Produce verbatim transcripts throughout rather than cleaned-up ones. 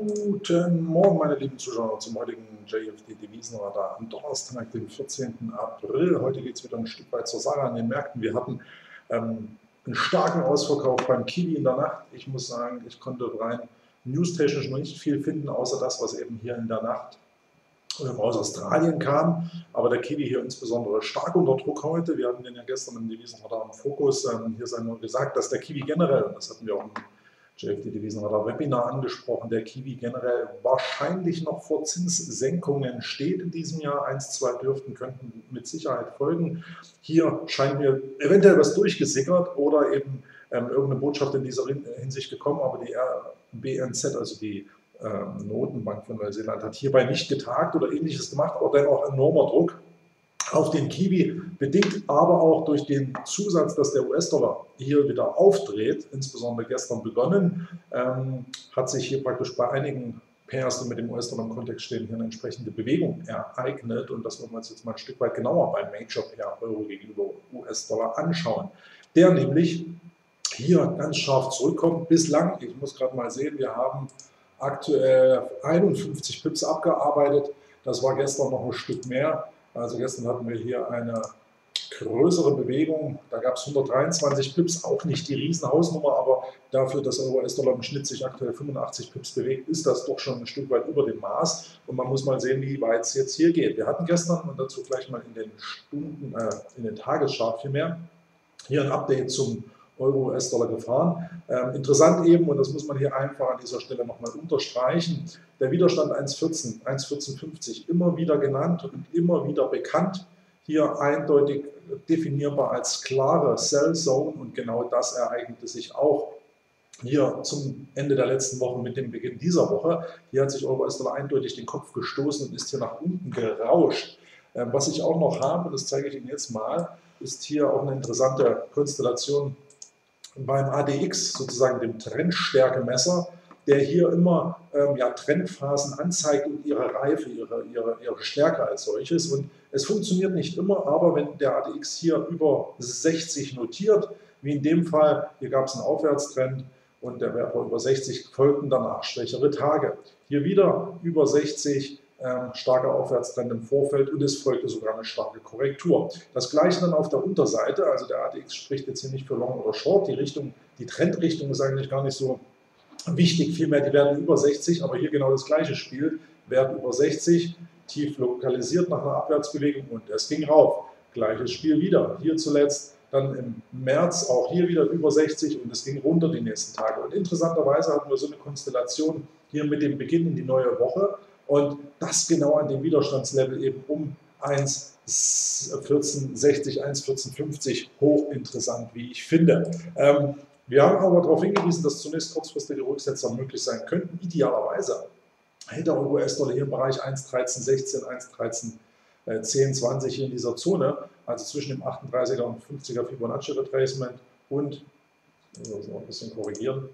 Guten Morgen, meine lieben Zuschauer, zum heutigen J F D-Devisenradar am Donnerstag, den vierzehnten April. Heute geht es wieder ein Stück weit zur Sache an den Märkten. Wir hatten ähm, einen starken Ausverkauf beim Kiwi in der Nacht. Ich muss sagen, ich konnte rein newstechnisch noch nicht viel finden, außer das, was eben hier in der Nacht ähm, aus Australien kam. Aber der Kiwi hier insbesondere stark unter Druck heute. Wir hatten den ja gestern im Devisenradar im Fokus. Ähm, hier sei nur gesagt, dass der Kiwi generell, und das hatten wir auch im J F D-Devisenradar Webinar angesprochen, der Kiwi generell wahrscheinlich noch vor Zinssenkungen steht in diesem Jahr. Eins, zwei dürften, könnten mit Sicherheit folgen. Hier scheint mir eventuell was durchgesickert oder eben ähm, irgendeine Botschaft in dieser Hinsicht gekommen, aber die B N Z, also die ähm, Notenbank von Neuseeland, hat hierbei nicht getagt oder ähnliches gemacht, aber dennoch enormer Druck auf den Kiwi, bedingt aber auch durch den Zusatz, dass der U S-Dollar hier wieder aufdreht, insbesondere gestern begonnen, ähm, hat sich hier praktisch bei einigen Pairs, die mit dem U S-Dollar im Kontext stehen, hier eine entsprechende Bewegung ereignet. Und das wollen wir uns jetzt mal ein Stück weit genauer beim Major-Pair Euro gegenüber U S-Dollar anschauen. Der nämlich hier ganz scharf zurückkommt. Bislang, ich muss gerade mal sehen, wir haben aktuell einundfünfzig Pips abgearbeitet. Das war gestern noch ein Stück mehr. Also gestern hatten wir hier eine größere Bewegung, da gab es hundertdreiundzwanzig Pips, auch nicht die Riesenhausnummer, aber dafür, dass der U S-Dollar im Schnitt sich aktuell fünfundachtzig Pips bewegt, ist das doch schon ein Stück weit über dem Maß und man muss mal sehen, wie weit es jetzt hier geht. Wir hatten gestern, und dazu gleich mal in den Stunden, äh, in den Tageschart vielmehr, hier ein Update zum Euro-U S-Dollar gefahren. Ähm, interessant eben, und das muss man hier einfach an dieser Stelle nochmal unterstreichen, der Widerstand eins vierzehn, eins vierzehn fünfzig immer wieder genannt und immer wieder bekannt, hier eindeutig definierbar als klare Sell Zone und genau das ereignete sich auch hier zum Ende der letzten Woche mit dem Beginn dieser Woche. Hier hat sich Euro-U S-Dollar eindeutig den Kopf gestoßen und ist hier nach unten gerauscht. Ähm, was ich auch noch habe, das zeige ich Ihnen jetzt mal, ist hier auch eine interessante Konstellation beim A D X, sozusagen dem Trendstärkemesser, der hier immer ähm, ja, Trendphasen anzeigt und ihre Reife, ihre, ihre, ihre Stärke als solches. Und es funktioniert nicht immer, aber wenn der A D X hier über sechzig notiert, wie in dem Fall, hier gab es einen Aufwärtstrend und der Wert war über sechzig, folgten danach schwächere Tage. Hier wieder über sechzig, Ähm, starker Aufwärtstrend im Vorfeld und es folgte sogar eine starke Korrektur. Das gleiche dann auf der Unterseite, also der A D X spricht jetzt hier nicht für Long oder Short, die Richtung, die Trendrichtung ist eigentlich gar nicht so wichtig, vielmehr die Werte über sechzig, aber hier genau das gleiche Spiel, Wert über sechzig, tief lokalisiert nach einer Abwärtsbewegung und es ging rauf. Gleiches Spiel wieder, hier zuletzt dann im März auch hier wieder über sechzig und es ging runter die nächsten Tage. Und interessanterweise hatten wir so eine Konstellation hier mit dem Beginn in die neue Woche. Und das genau an dem Widerstandslevel eben um eins vierzehn sechzig, eins vierzehn fünfzig hochinteressant, wie ich finde. Ähm, wir haben aber darauf hingewiesen, dass zunächst kurzfristige Rücksetzer möglich sein könnten. Idealerweise hätte der U S-Dollar hier im Bereich eins dreizehn sechzehn, eins dreizehn zehn, zwanzig hier in dieser Zone, also zwischen dem achtunddreißiger und fünfziger Fibonacci Retracement und, ich muss noch ein bisschen korrigieren,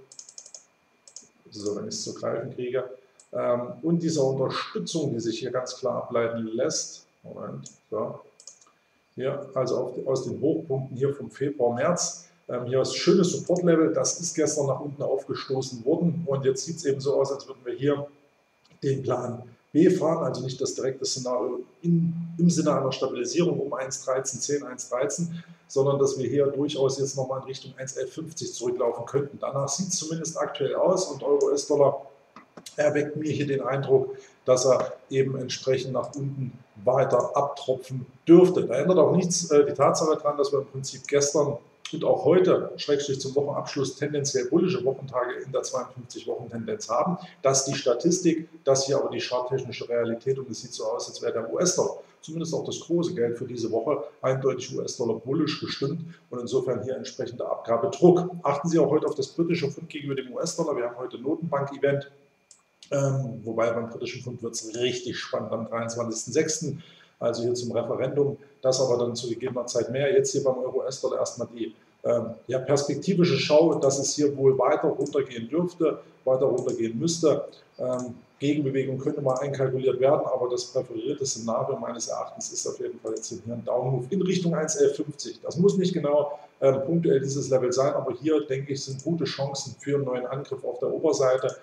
so wenn ich es zu greifen kriege, und dieser Unterstützung, die sich hier ganz klar ableiten lässt, Moment, so, hier, also auf, aus den Hochpunkten hier vom Februar, März, ähm, hier ist ein schönes Supportlevel, das ist gestern nach unten aufgestoßen worden und jetzt sieht es eben so aus, als würden wir hier den Plan B fahren, also nicht das direkte Szenario in, im Sinne einer Stabilisierung um eins dreizehn zehn, eins dreizehn, sondern dass wir hier durchaus jetzt nochmal in Richtung eins elf fünfzig zurücklaufen könnten. Danach sieht es zumindest aktuell aus und Euro-U S-Dollar erweckt mir hier den Eindruck, dass er eben entsprechend nach unten weiter abtropfen dürfte. Da ändert auch nichts äh, die Tatsache daran, dass wir im Prinzip gestern und auch heute, Schrägstrich zum Wochenabschluss, tendenziell bullische Wochentage in der zweiundfünfzig-Wochen-Tendenz haben. Das ist die Statistik, das hier aber die charttechnische Realität und es sieht so aus, als wäre der U S-Dollar, zumindest auch das große Geld für diese Woche, eindeutig U S-Dollar bullisch gestimmt und insofern hier entsprechender Abgabedruck. Achten Sie auch heute auf das britische Pfund gegenüber dem U S-Dollar. Wir haben heute Notenbank-Event. Ähm, wobei beim britischen Pfund wird es richtig spannend am dreiundzwanzigsten sechsten, also hier zum Referendum, das aber dann zu gegebener Zeit mehr. Jetzt hier beim Euro-U S-Dollar erstmal die ähm, ja, perspektivische Schau, dass es hier wohl weiter runtergehen dürfte, weiter runtergehen müsste. Ähm, Gegenbewegung könnte mal einkalkuliert werden, aber das präferierte Szenario meines Erachtens ist auf jeden Fall jetzt hier ein Downmove in Richtung eins elf fünfzig. Das muss nicht genau ähm, punktuell dieses Level sein, aber hier denke ich, sind gute Chancen für einen neuen Angriff auf der Oberseite.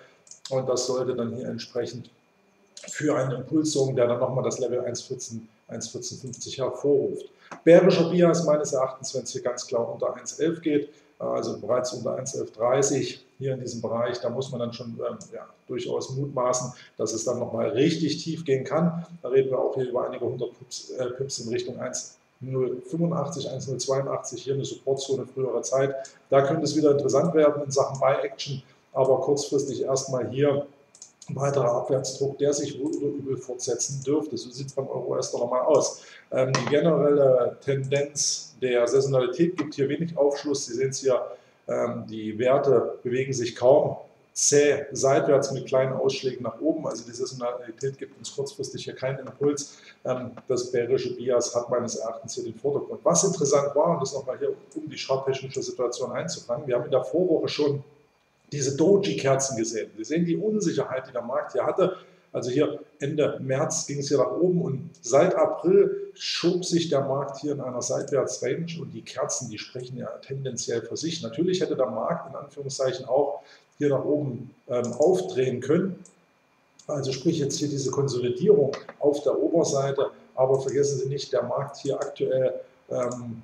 Und das sollte dann hier entsprechend für einen Impuls sorgen, der dann nochmal das Level eins vierzehn, eins vierzehn fünfzig hervorruft. Bärischer Bias meines Erachtens, wenn es hier ganz klar unter eins elf geht, also bereits unter eins elf dreißig hier in diesem Bereich, da muss man dann schon ähm, ja, durchaus mutmaßen, dass es dann nochmal richtig tief gehen kann. Da reden wir auch hier über einige hundert Pips, äh, Pips in Richtung eins null fünfundachtzig, eins null zweiundachtzig, hier eine Supportzone früherer Zeit. Da könnte es wieder interessant werden in Sachen Buy-Action, aber kurzfristig erstmal hier weiterer Abwärtsdruck, der sich wohl oder übel fortsetzen dürfte. So sieht es beim Euro-U S-Dollar mal aus. Ähm, die generelle Tendenz der Saisonalität gibt hier wenig Aufschluss. Sie sehen es hier, ähm, die Werte bewegen sich kaum zäh seitwärts mit kleinen Ausschlägen nach oben. Also die Saisonalität gibt uns kurzfristig hier keinen Impuls. Ähm, das bärische Bias hat meines Erachtens hier den Vordergrund. Was interessant war, und das nochmal hier, um die charttechnische Situation einzufangen, wir haben in der Vorwoche schon diese Doji-Kerzen gesehen. Sie sehen die Unsicherheit, die der Markt hier hatte. Also hier Ende März ging es hier nach oben und seit April schob sich der Markt hier in einer Seitwärtsrange und die Kerzen, die sprechen ja tendenziell für sich. Natürlich hätte der Markt in Anführungszeichen auch hier nach oben ähm, aufdrehen können. Also sprich jetzt hier diese Konsolidierung auf der Oberseite, aber vergessen Sie nicht, der Markt hier aktuell ähm,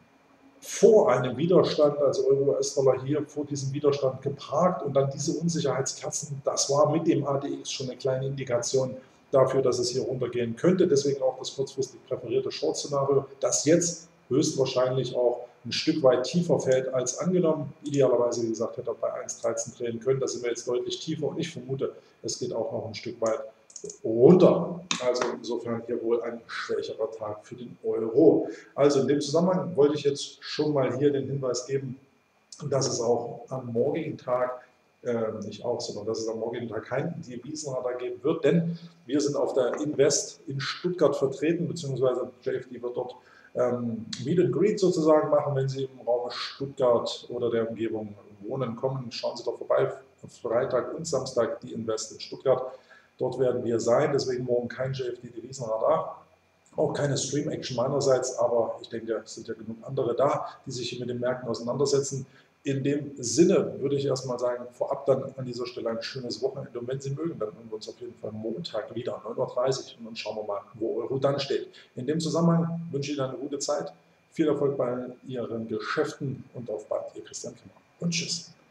vor einem Widerstand, also Euro-U S-Dollar hier vor diesem Widerstand geparkt und dann diese Unsicherheitskerzen, das war mit dem A D X schon eine kleine Indikation dafür, dass es hier runtergehen könnte. Deswegen auch das kurzfristig präferierte Short-Szenario, das jetzt höchstwahrscheinlich auch ein Stück weit tiefer fällt als angenommen. Idealerweise, wie gesagt, hätte er bei eins dreizehn drehen können. Da sind wir jetzt deutlich tiefer und ich vermute, es geht auch noch ein Stück weit runter. Also insofern hier wohl ein schwächerer Tag für den Euro. Also in dem Zusammenhang wollte ich jetzt schon mal hier den Hinweis geben, dass es auch am morgigen Tag, äh, nicht auch, sondern dass es am morgigen Tag kein Devisenradar geben wird, denn wir sind auf der Invest in Stuttgart vertreten, beziehungsweise J F D wird dort ähm, Meet and Greet sozusagen machen. Wenn Sie im Raum Stuttgart oder der Umgebung wohnen, kommen, schauen Sie doch vorbei. Freitag und Samstag die Invest in Stuttgart. Dort werden wir sein, deswegen morgen kein J F D-Devisenradar, auch keine Stream-Action meinerseits, aber ich denke, es sind ja genug andere da, die sich mit den Märkten auseinandersetzen. In dem Sinne würde ich erstmal sagen, vorab dann an dieser Stelle ein schönes Wochenende und wenn Sie mögen, dann hören wir uns auf jeden Fall Montag wieder, neun Uhr dreißig und dann schauen wir mal, wo Euro dann steht. In dem Zusammenhang wünsche ich Ihnen eine gute Zeit, viel Erfolg bei Ihren Geschäften und auf bald, Ihr Christian Kimmer und tschüss.